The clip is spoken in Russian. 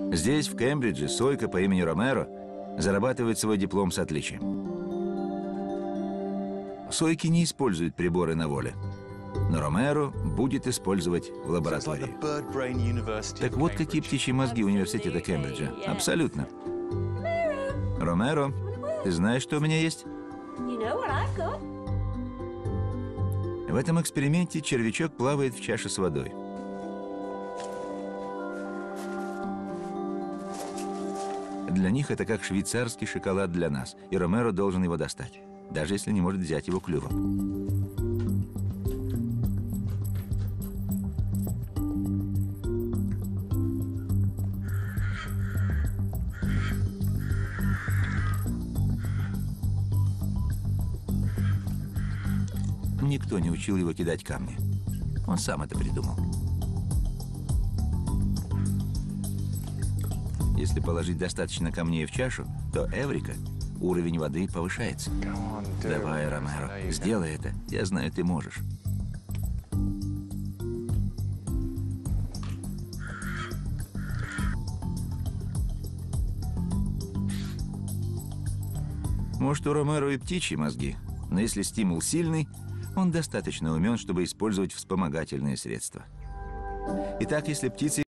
Здесь, в Кембридже, Сойка по имени Ромеро зарабатывает свой диплом с отличием. Сойки не используют приборы на воле, но Ромеро будет использовать в лаборатории. Так вот, какие птичьи мозги университета Кембриджа. Абсолютно. Ромеро, ты знаешь, что у меня есть? В этом эксперименте червячок плавает в чаше с водой. Для них это как швейцарский шоколад для нас, и Ромеро должен его достать, даже если не может взять его клювом. Никто не учил его кидать камни. Он сам это придумал. Если положить достаточно камней в чашу, то Эврика, уровень воды повышается. Давай, Ромеро, сделай это. Я знаю, ты можешь. Может, у Ромеро и птичьи мозги, но если стимул сильный, он достаточно умен, чтобы использовать вспомогательные средства. Итак, если птицы